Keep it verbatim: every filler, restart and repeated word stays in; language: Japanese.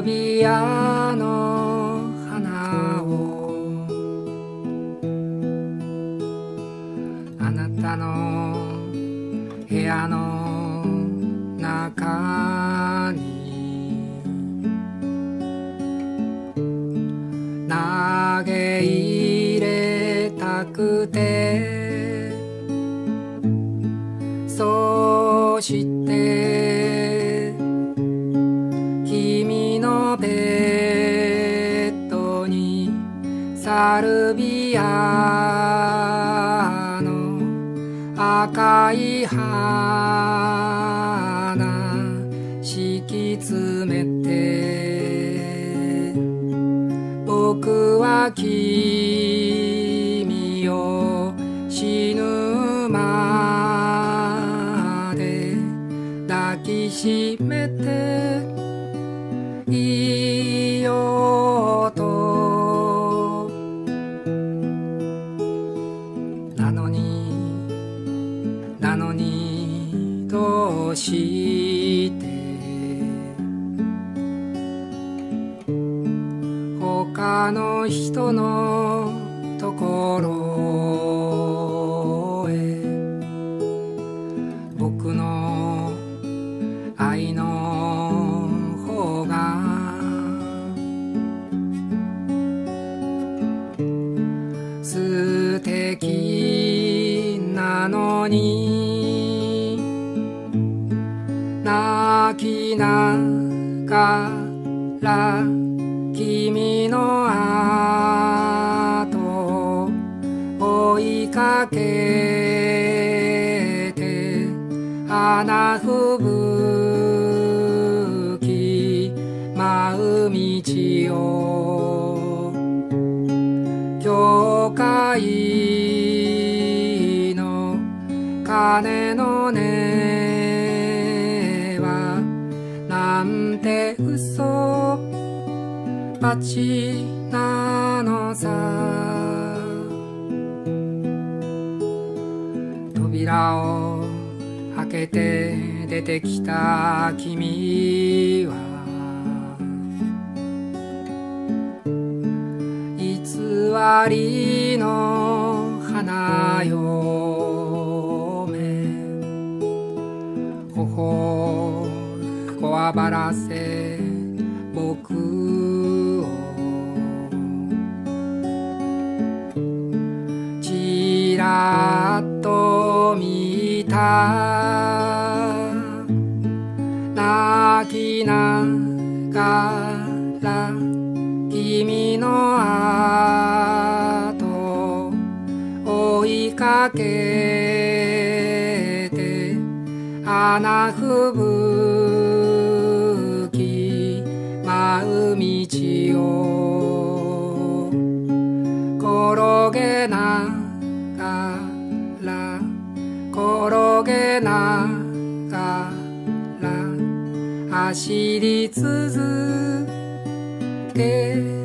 ルビアの花をあなたの部屋の中に投げ入れたくて、そして君のベッドにサルビアの赤い花敷き詰めて、僕は君を死ぬまで抱きしめていようと。なのになのにどうして他の人のところへ僕の愛の方が素敵なのに、泣きながら君の後追いかけて、花吹雪舞う道を、教会の鐘の音はなんて嘘ばちなのさ。扉を開けて出てきた君は偽りの花嫁、頬をこわばらせ僕をちらっと見た。泣きながら君の後追いかけて、花吹雪舞う道を転げながら転げながら走り続け